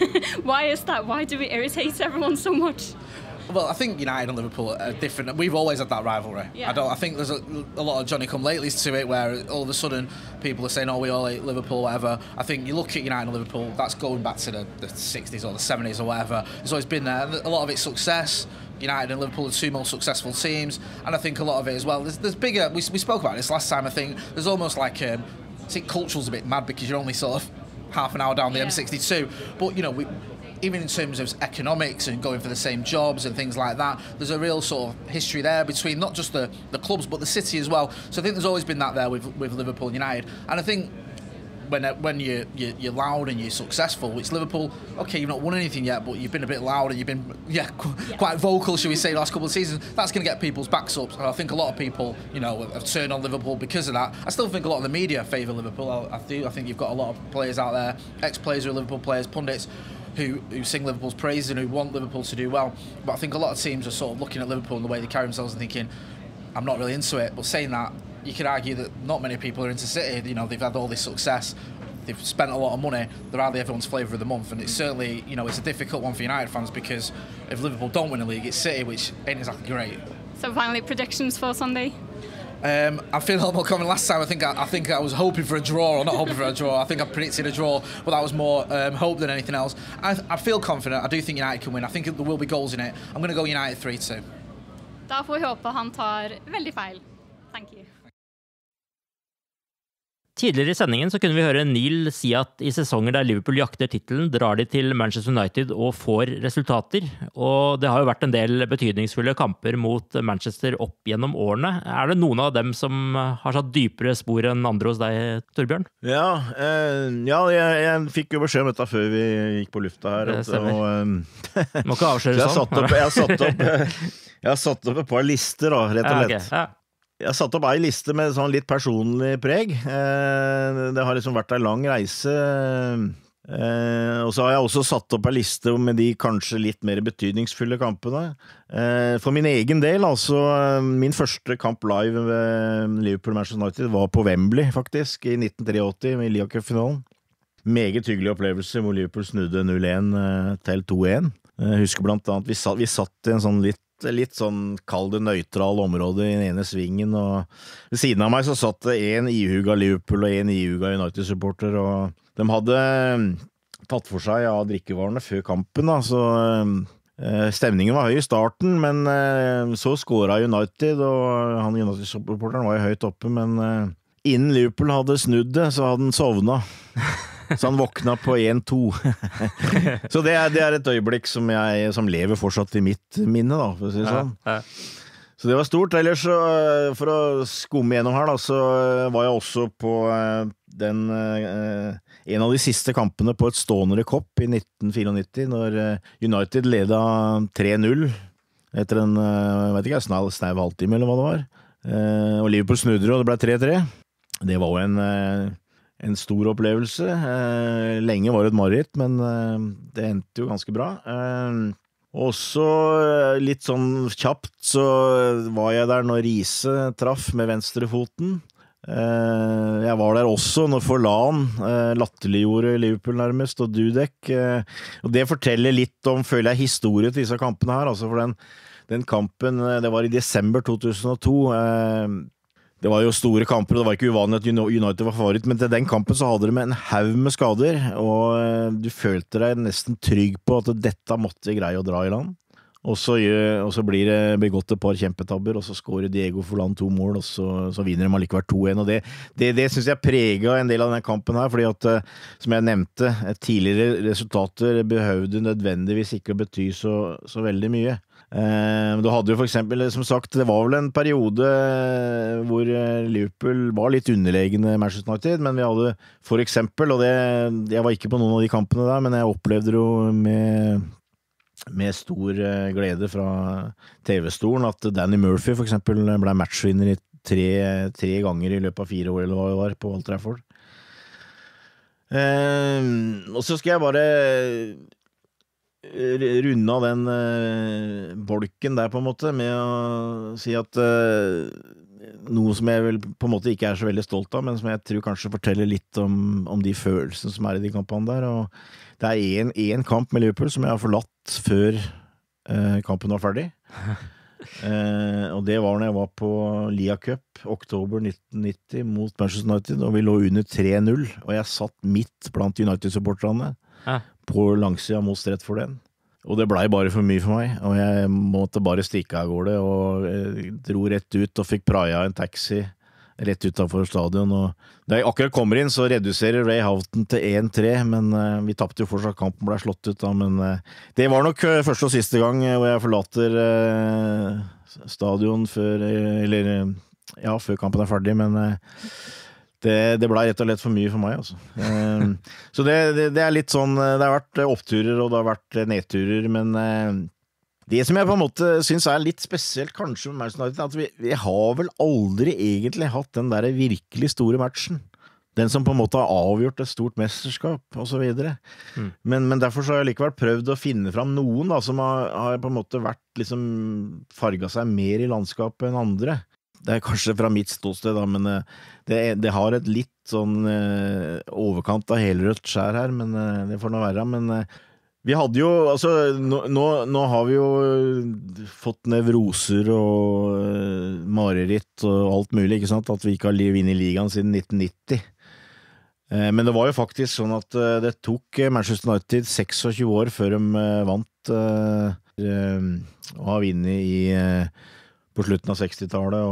Why is that? Why do we irritate everyone so much? Well, I think United and Liverpool are different. We've always had that rivalry. Yeah. I don't. I think there's a, a lot of Johnny-come-latelys to it, where all of a sudden people are saying, "Oh, we all hate Liverpool, whatever." I think you look at United and Liverpool. That's going back to the, the sixties or the seventies or whatever. It's always been there. A lot of it's success. United and Liverpool are the two most successful teams, and I think a lot of it as well. There's, there's bigger. We, we spoke about this last time. I think there's almost like um, I think culture's a bit mad because you're only sort of half an hour down the yeah. M sixty-two, but you know we. Even in terms of economics and going for the same jobs and things like that, there's a real sort of history there between not just the, the clubs but the city as well. So I think there's always been that there with with Liverpool and United. And I think when when you, you you're loud and you're successful, it's Liverpool. Okay, you've not won anything yet, but you've been a bit loud and you've been yeah, qu- yeah. quite vocal, shall we say, the last couple of seasons. That's going to get people's backs up. And I think a lot of people, you know, have turned on Liverpool because of that. I still think a lot of the media favour Liverpool. I, I do. I think you've got a lot of players out there, ex-players who are Liverpool players, pundits, Who, who sing Liverpool's praises and who want Liverpool to do well. But I think a lot of teams are sort of looking at Liverpool and the way they carry themselves and thinking, I'm not really into it. But saying that, you could argue that not many people are into City. You know, they've had all this success, they've spent a lot of money, they're hardly everyone's flavour of the month. And it's certainly, you know, it's a difficult one for United fans because if Liverpool don't win a league, it's City, which ain't exactly great. So finally, predictions for Sunday? Um, I feel a lot more confident last time. I think I, I think I was hoping for a draw, or not hoping for a draw. I think I predicted a draw, but that was more um, hope than anything else. I, I feel confident. I do think United can win. I think there will be goals in it. I'm going to go United three two. Da får vi håpe han tar veldig feil. Thank you. Tidligere i sendingen så kunne vi høre Neil si at i sesonger der Liverpool jakter titelen, drar de til Manchester United og får resultater. Og det har jo vært en del betydningsfulle kamper mot Manchester opp gjennom årene. Er det noen av dem som har satt dypere spor enn andre hos deg, Torbjørn? Ja, eh, ja jeg, jeg fikk jo beskjed om dette før vi gikk på lufta her. Det stemmer. Og, eh, Må ikke avsløre jeg har sånn. satt opp, jeg har satt opp, jeg har satt opp et par lister, da, rett og Ja, slett. ok. Ja. Jeg har satt opp ei liste med sånn litt personlig preg. Eh, det har liksom vært en lang reise. Eh, og så har jeg også satt opp ei liste med de kanskje litt mer betydningsfulle kampene. Eh, for min egen del, altså, min første kamp live ved Liverpool Manchester United var på Wembley, faktisk, i nitten åttitre i Liga Cup-finalen. Meget hyggelig opplevelse hvor Liverpool snudde null én til to én. Jeg husker blant annet, vi satt, vi satt i en sånn litt litt sånn kalde, nøytral område i den ene svingen, og ved siden av meg så satt det en ihuga Liverpool og en ihuga United-supporter, og de hadde tatt for seg av drikkevarene før kampen, da, så eh, stemningen var høy i starten, men eh, så skåret United, og han United-supporteren var jo høyt oppe, men eh, innen Liverpool hadde snudd det, så hadde han sovnet. Så han våkna på én to. Så det er, det er et øyeblikk som, jeg, som lever fortsatt i mitt minne, da, for å si det sånn. Ja, ja. Så det var stort. Ellers, så, for å skumme gjennom her, da, så var jeg også på den, en av de siste kampene på et stående kopp i nitten nittien-fire, når United ledet tre null etter en, vet ikke, snau halvtime eller hva det var. Og Liverpool snudde, og det ble tre tre. Det var jo en... En stor opplevelse. Eh, lenge var det et mareritt, men eh, det endte jo ganske bra. Eh, og så eh, litt sånn kjapt så var jeg der når Riise traff med venstrefoten. Jeg var der også når Forlan latterliggjorde Liverpool nærmest, og Dudek. Og det forteller litt om, føler jeg, historie til disse kampene her. Altså for den, den kampen, det var i desember to tusen og to. Det var jo store kamper, og det var ikke uvanlig at United var favoritt, men til den kampen så hadde de med en haug med skader, og du følte deg nesten trygg på at dette måtte greie å dra i land. Og så, og så blir det begått et par kjempetabber, og så skårer Diego Forlan to mål, og så, så vinner de allikevel to en. Og det, det, det synes jeg preget en del av denne kampen her, fordi at, som jeg nevnte, tidligere resultater behøvde nødvendigvis ikke å bety så, så veldig mye. Eh, du hadde jo for eksempel, som sagt, det var vel en periode hvor Liverpool var litt underlegne Manchester United, men vi hadde for eksempel, og det, jeg var ikke på noen av de kampene der, men jeg opplevde det jo med med stor glede fra T V-stolen at Danny Murphy for eksempel ble matchvinner i tre, tre ganger i løpet av fire år eller hva det var på Old Trafford. Eh, og så skal jeg bare runde av den eh, bolken der på en måte med å si at eh, noe som jeg vel på en måte ikke er så veldig stolt av, men som jeg tror kanskje forteller litt om, om de følelsene som er i de kampene der, og det er en, en kamp med Liverpool som jeg har forlatt før eh, kampen var ferdig. eh, og det var når jeg var på Lia Cup, oktober nitten nitti, mot Manchester United, og vi lå under tre null, og jeg satt midt blant United-supporterne ja. På langsiden mot Stretford den. Og det blei bare for mye for meg, og jeg måtte bare stikke av gårde, og jeg dro rett ut og fikk praia en taxi rett utenfor stadion, og da jeg akkurat kommer inn så reduserer Ray Houghton til en tre, men uh, vi tappte jo fortsatt, kampen ble slått ut da, men uh, det var nok uh, første og siste gang uh, hvor jeg forlater uh, stadion før, uh, eller uh, ja, før kampen er ferdig, men uh, det, det ble rett og slett for mye for meg, altså. Uh, så det, det, det er litt sånn, uh, det har vært oppturer og det har vært uh, nedturer, men uh, det som jeg på en måte synes er litt spesielt kanskje med Manchester United, er at vi, vi har vel aldri egentlig hatt den der virkelig store matchen. Den som på en måte har avgjort et stort mesterskap, og så videre. Mm. Men, men derfor så har jeg likevel prøvd å finne fram noen da, som har, har på en måte vært liksom farget seg mer i landskapet enn andre. Det er kanskje fra mitt ståsted da, men det, det har et litt sånn eh, overkant av helrødt skjær her, men eh, det får nå være, men eh, vi hadde jo, altså, nå, nå, nå har vi jo fått nevroser og uh, mareritt og alt mulig, ikke sant, at vi ikke har vunnet ligaen siden nitten nitti. Eh, men det var jo faktisk sånn at uh, det tok Manchester United tjueseks år før de uh, vant, uh, uh, og har vunnet i, uh, på slutten av sekstitallet,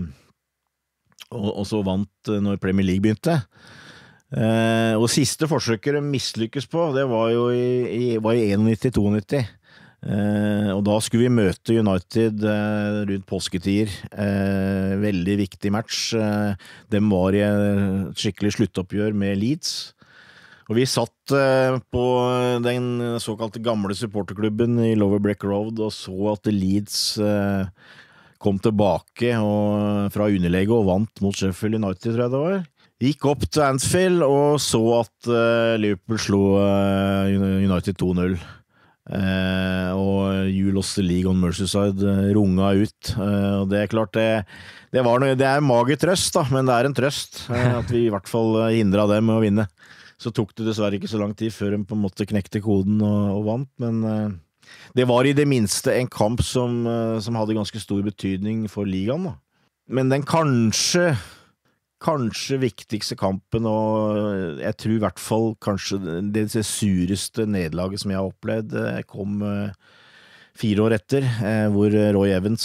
og, og, og så vant uh, når Premier League begynte. Eh, og siste forsøket de mislykkes på, det var jo i, i, var i nittien nittito. Eh, og da skulle vi møte United eh, rundt påsketider. Eh, veldig viktig match. Eh, de var i et skikkelig sluttoppgjør med Leeds. Og vi satt eh, på den såkalte gamle supporterklubben i Lower Breck Road og så at Leeds eh, kom tilbake og, fra underlege og vant mot Sheffield United, tror jeg det var. Gikk opp til Anfield og så at uh, Liverpool slo uh, United to null. Uh, og You Lost the League on Merseyside uh, runga ut. Uh, og det er klart, det, det, var noe, det er mager trøst, da, men det er en trøst uh, at vi i hvert fall uh, hindret dem med å vinne. Så tok det dessverre ikke så lang tid før de på en måte knekte koden og, og vant, men uh, det var i det minste en kamp som, uh, som hadde ganske stor betydning for ligaen, da. Men den kanskje Kanskje viktigste kampen, og jeg tror i hvert fall kanskje det sureste nederlaget som jeg har opplevd, kom fire år etter, hvor Roy Evans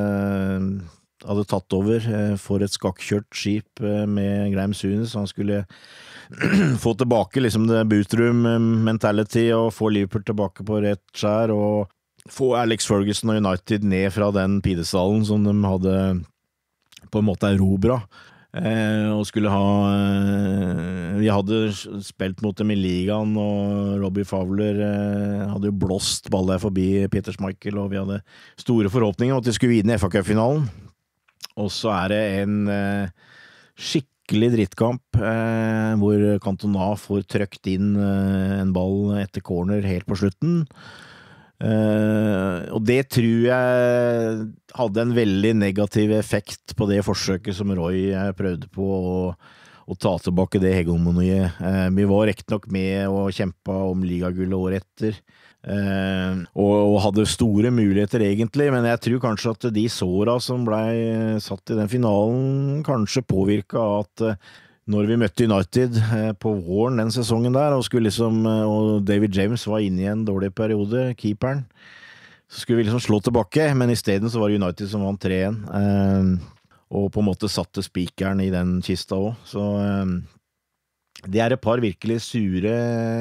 hadde tatt over for et skakkjørt skip med Graham Souness, så han skulle få tilbake liksom det bootroom mentality og få Liverpool tilbake på rett skjær, og få Alex Ferguson og United ned fra den pidestallen som de hadde på en måte erobret. Eh, og skulle ha eh, vi hadde spilt mot dem i ligaen, og Robbie Fowler eh, hadde jo blåst ballet forbi Peter Schmeichel, og vi hadde store forhåpninger om at de skulle vinne F A Cup-finalen. Og så er det en eh, skikkelig drittkamp eh, hvor Cantona får trøkt inn eh, en ball etter corner helt på slutten. Uh, og det tror jeg hadde en veldig negativ effekt på det forsøket som Roy prøvde på å, å ta tilbake det hegemoniet. Uh, vi var rett nok med og kjempa om ligagullet året etter. Uh, og, og hadde store muligheter egentlig, men jeg tror kanskje at de såra som ble satt i den finalen kanskje påvirka at uh, når vi møtte United uh, på våren den sesongen der, og, skulle liksom, uh, og David James var inne i en dårlig periode, keeperen, så skulle vi liksom slå tilbake, men i stedet så var det United som vant tre igjen, uh, og på en måte satte spikeren i den kista også, så uh, det er et par virkelig sure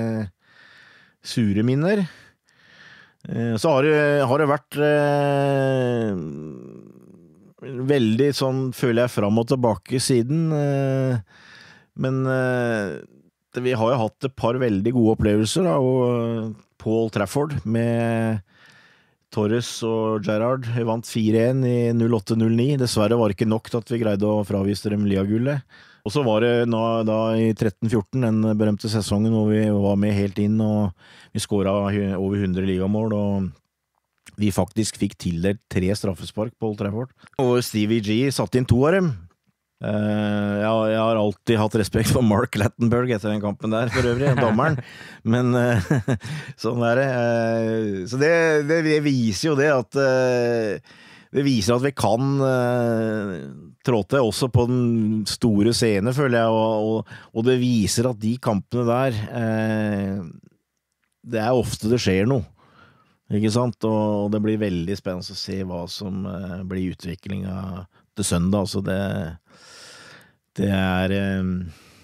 sure minner. Så har det, har det vært eh, veldig sånn, føler jeg, fram og tilbake siden, eh, men eh, det, vi har jo hatt et par veldig gode opplevelser da, og Paul Trafford med Torres og Gerrard vant fire en i null åtte null ni. Dessverre var det ikke nok til at vi greide å fravise dem Liagullet. Og så var det nå, da i tretten fjorten, den berømte sesongen hvor vi var med helt inn, og vi skåret over hundre ligamål, og vi faktisk fikk tildelt tre straffespark på Old Trafford. Og Stevie G satt inn to av dem. Uh, jeg, jeg har alltid hatt respekt for Mark Lattenberg etter den kampen der, for øvrig, dommeren. Men uh, sånn er det. Uh, så det, det, det viser jo det at uh, det viser at vi kan uh, trå til også på den store scene, føler jeg, og, og, og det viser at de kampene der, uh, det er ofte det skjer noe, ikke sant? Og, og det blir veldig spennende å se hva som uh, blir utviklingen til søndag, altså det, det er um,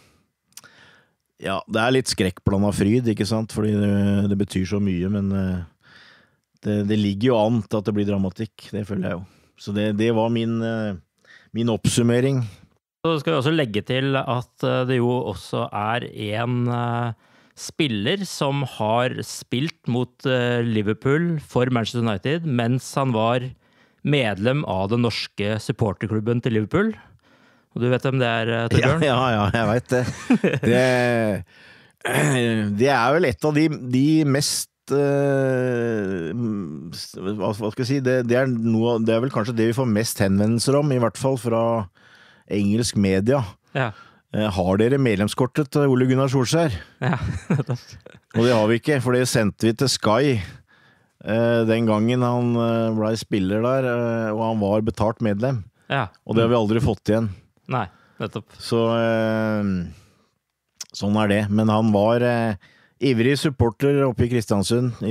ja, det er litt skrekkblandet fryd, ikke sant? Fordi det, det betyr så mye, men uh, Det, det ligger jo an til at det blir dramatikk, det føler jeg jo. Så det, det var min, min oppsummering. Så skal vi også legge til at det jo også er en spiller som har spilt mot Liverpool for Manchester United, mens han var medlem av den norske supporterklubben til Liverpool. Og du vet hvem det er, Torbjørn? Ja, ja, ja, jeg vet det. det. Det er vel et av de, de mest Uh, hva skal jeg si, det, det, er noe, det er vel kanskje det vi får mest henvendelser om, i hvert fall fra engelsk media. Ja. Uh, har dere medlemskortet til Ole Gunnar Solskjær? Ja. Og det har vi ikke, for det sendte vi til Sky uh, den gangen han uh, ble spiller der, uh, og han var betalt medlem. Ja. Og det har vi aldri fått igjen. Nei, nettopp. Så uh, sånn er det. Men han var uh, ivrig supporter oppe i Kristiansund i,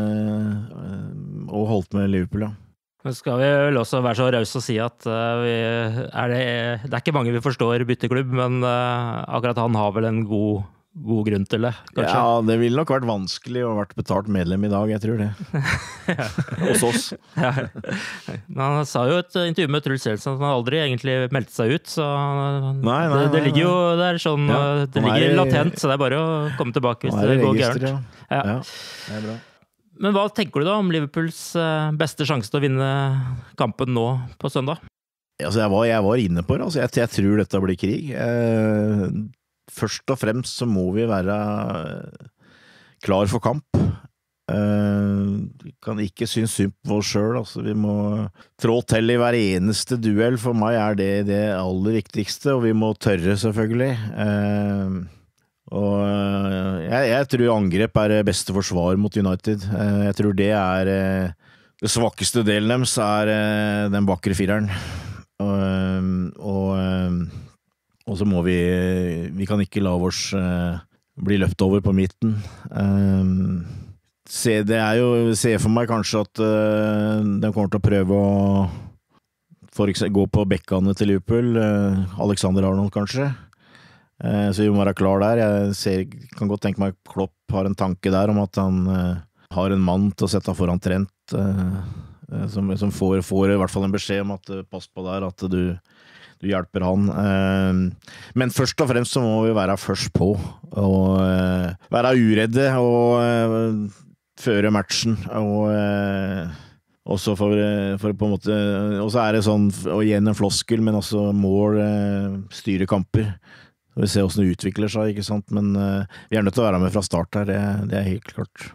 og holdt med Liverpool, ja. Men skal vi vel også være så raus å si at uh, vi, er det, det er ikke mange vi forstår bytteklubb, men uh, akkurat han har vel en god, god grunn til det, kanskje? Ja, det ville nok vært vanskelig å ha vært betalt medlem i dag, jeg tror det. Hos oss. Ja. Men han sa jo et intervju med Truls Svendsen at han aldri egentlig meldte seg ut, så nei, nei, det, det nei, ligger jo det er sånn, ja, det ligger er, latent, så det er bare å komme tilbake hvis det, det går gærent. Ja. Ja. Ja, det er bra. Men hva tenker du da om Liverpools beste sjanse til å vinne kampen nå på søndag? Altså, jeg, var, jeg var inne på det, altså, jeg, jeg tror dette blir krig. Eh, først og fremst så må vi være klar for kamp. Uh, vi kan ikke synes synd på oss selv, altså vi må trå til i hver eneste duell. For meg er det det aller viktigste, og vi må tørre selvfølgelig. Uh, og uh, jeg, jeg tror angrep er beste forsvar mot United. Uh, jeg tror det er uh, det svakeste delen deres er uh, den bakre fireren. Uh, og uh, og så må vi vi kan ikke la oss uh, bli løpt over på midten. Uh, Se, det er jo, se for meg kanskje at uh, de kommer til å prøve å for eksempel, gå på bekkene til Liverpool, uh, Alexander Arnold kanskje, uh, så vi må være klar der. Jeg ser, kan godt tenke meg at Klopp har en tanke der om at han uh, har en mann til å sette foran Trent, uh, uh, som, som får, får i hvert fall en beskjed om at uh, pass på der, at du, du hjelper han. Uh, men først og fremst så må vi være først på, og uh, være uredde, og uh, føre matchen, og eh, også for, for på en måte, og så er det sånn, og igjen en floskel, men også mål eh, styre kamper. Så vi ser hvordan det utvikler seg, ikke sant? Men eh, vi er nødt til å være med fra start her, det, det er helt klart.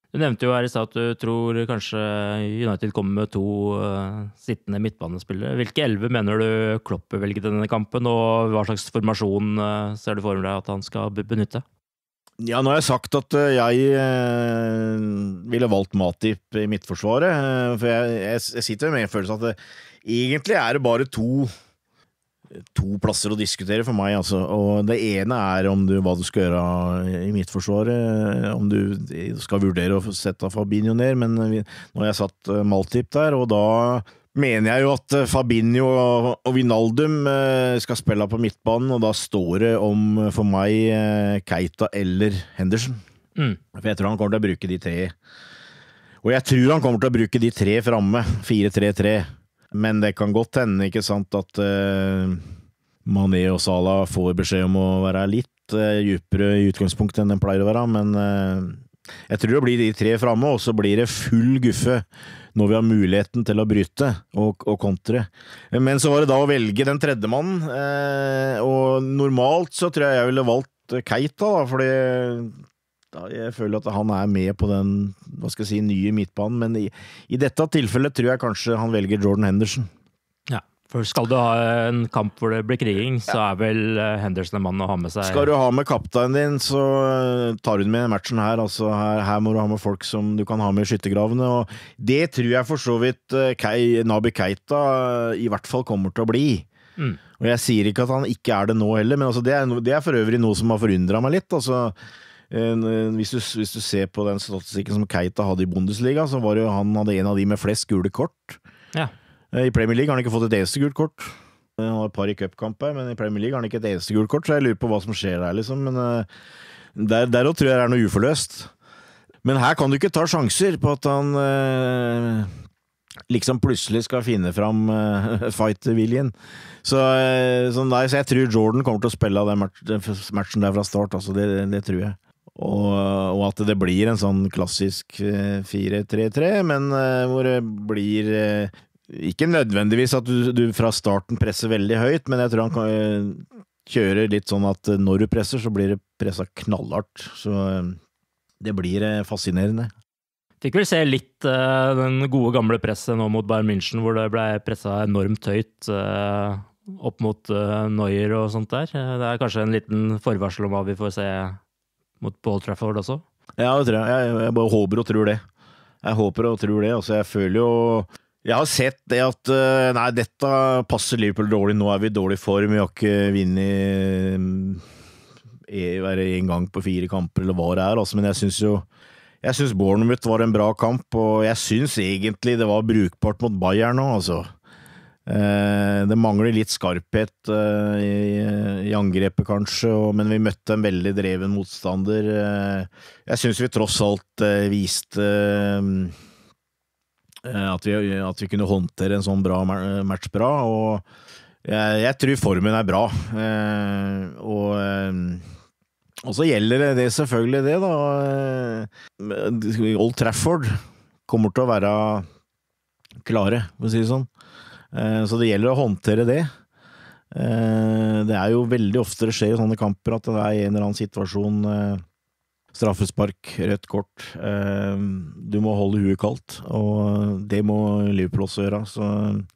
Du nevnte jo her i stad at du tror kanskje United kommer med to uh, sittende midtbanespillere. Hvilke elleve mener du Klopp velger denne kampen, og hva slags formasjon uh, ser du for deg at han skal benytte? Ja, nå har jeg sagt at uh, jeg uh, ville valgt Matip i midtforsvaret, uh, for jeg, jeg, jeg sitter med en følelse at det, egentlig er det bare to to plasser å diskutere for meg, altså. Og det ene er om du, hva du skal gjøre i midtforsvaret, om du skal vurdere å sette Fabinho ned, men vi, nå har jeg satt Matip der, og da mener jeg jo at Fabinho og Wijnaldum skal spille på midtbanen, og da står det om for meg Keita eller Henderson. Mm. For jeg tror han kommer til å bruke de tre. Og jeg tror han kommer til å bruke de tre framme, fire tre tre. Men det kan godt hende, ikke sant, at uh, Mané og Salah får beskjed om å være litt uh, dypere i utgangspunktet enn den pleier å være, men uh, jeg tror det blir de tre framme, og så blir det full guffe når vi har muligheten til å bryte og, og kontre. Men så var det da å velge den tredje mannen, uh, og normalt så tror jeg jeg ville valgt Keita, da, fordi jeg føler at han er med på den, hva skal jeg si, nye midtbanen, men i, i dette tilfellet tror jeg kanskje han velger Jordan Henderson. Ja, for skal du ha en kamp hvor det blir kriging, så er vel Henderson en mann å ha med seg. Skal du ha med kapteinen din, så tar du med matchen her, altså her, her må du ha med folk som du kan ha med i skyttergravene, og det tror jeg for så vidt Kei, Naby Keita i hvert fall kommer til å bli. Mm. Og jeg sier ikke at han ikke er det nå heller, men altså det, er no, det er for øvrig noe som har forundret meg litt, altså. Hvis du, hvis du ser på den statistikken som Keita hadde i Bundesliga, så var jo han hadde en av de med flest gule kort. Ja. I Premier League har han ikke fått et eneste gult kort. Han har et par i cupkamper, men i Premier League har han ikke et eneste gult kort, så jeg lurer på hva som skjer der, liksom. Men der, der også tror jeg det er noe uforløst. Men her kan du ikke ta sjanser på at han eh, liksom plutselig skal finne fram eh, fight-viljen. Så, så, nei, så jeg tror Jordan kommer til å spille den matchen der fra start, altså det, det tror jeg. Og, og at det blir en sånn klassisk fire tre tre, men uh, hvor det blir uh, ikke nødvendigvis at du, du fra starten presser veldig høyt, men jeg tror han kan uh, kjøre litt sånn at når du presser, så blir det presset knallhardt. Så uh, det blir uh, fascinerende. Fikk vel se litt uh, den gode gamle presset nå mot Bayern München, hvor det ble presset enormt høyt uh, opp mot uh, Neuer og sånt der. Det er kanskje en liten forvarsel om hva vi får se mot Old Trafford også? Ja, det tror jeg. Jeg, jeg bare håper og tror det. Jeg håper og tror det. Altså, jeg føler jo... Jeg har sett det at nei, dette passer Liverpool dårlig. Nå er vi i dårlig form. Vi har ikke vunnet en gang på fire kamper, eller hva det er. Altså, men jeg synes jo... Jeg synes Bournemouth var en bra kamp, og jeg synes egentlig det var brukbart mot Bayern nå, altså. Det mangler litt skarphet i, i angrepet kanskje, og, men vi møtte en veldig dreven motstander. Jeg synes vi tross alt viste at vi, at vi kunne håndtere en sånn bra match bra, og jeg, jeg tror formen er bra. Og, og så gjelder det selvfølgelig det da. Old Trafford kommer til å være klare, for å si det sånn. Så det gjelder å håndtere det. Det er jo veldig ofte det skjer i sånne kamper at det er en eller annen situasjon, straffespark, rødt kort. Du må holde huet kaldt, og det må Liverpool også gjøre. Så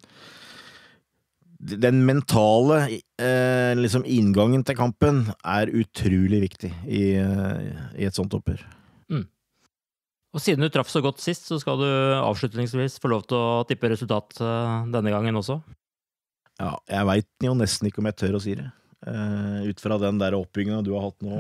den mentale liksom inngangen til kampen er utrolig viktig i, i et sånt oppgjør. Mm. Og siden du traff så godt sist, så skal du avslutningsvis få lov til å tippe resultat denne gangen også? Ja, jeg vet jo nesten ikke om jeg tør å si det. Uh, ut fra den der oppbyggingen du har hatt nå.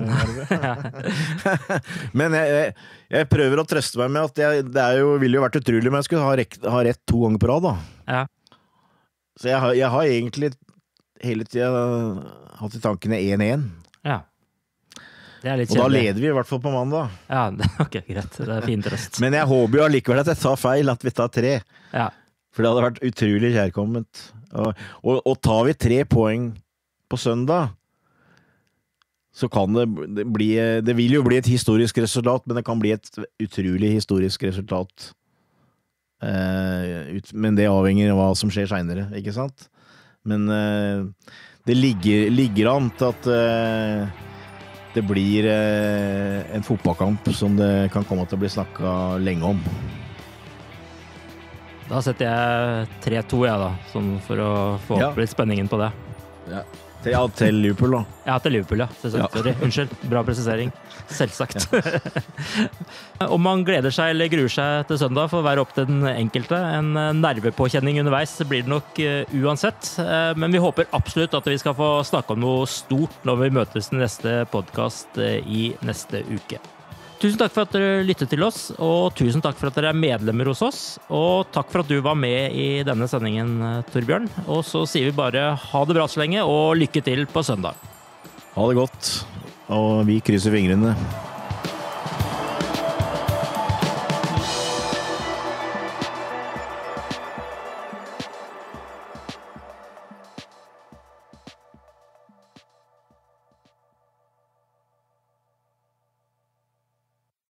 Men jeg, jeg, jeg prøver å trøste meg med at jeg, det er jo, ville jo vært utrolig om jeg skulle ha, rekt, ha rett to ganger på rad, da. Ja. Så jeg har, jeg har egentlig hele tiden hatt i tankene én én. Ja. Og da leder vi i hvert fall på mandag. Ja, ok, greit. Det er fin trøst. Men jeg håper jo allikevel at jeg tar feil, at vi tar tre. Ja. For det hadde vært utrolig kjærkomment. Og, og, og tar vi tre poeng på søndag, så kan det, det bli, det vil jo bli et historisk resultat, men det kan bli et utrolig historisk resultat. Eh, ut, men det avhenger av hva som skjer senere, ikke sant? Men eh, det ligger, ligger an til at... Eh, det blir eh, en fotballkamp som det kan komme til å bli snakket lenge om. Da setter jeg tre to, jeg da, sånn for å få opp Ja. litt spenningen på det. Ja, til, ja, til Liverpool da. Ja, til Liverpool, ja. Ja. Sorry, unnskyld. Bra presisering. Selvsagt. Om man gleder seg eller gruer seg til søndag for å være opp til den enkelte, en nervepåkjenning underveis blir det nok uh, uansett. Uh, men vi håper absolutt at vi skal få snakke om noe stort når vi møtes i neste podcast uh, i neste uke. Tusen takk for at dere lyttet til oss, og tusen takk for at dere er medlemmer hos oss. Og takk for at du var med i denne sendingen, Torbjørn. Og så sier vi bare ha det bra så lenge, og lykke til på søndag. Ha det godt, og vi krysser fingrene.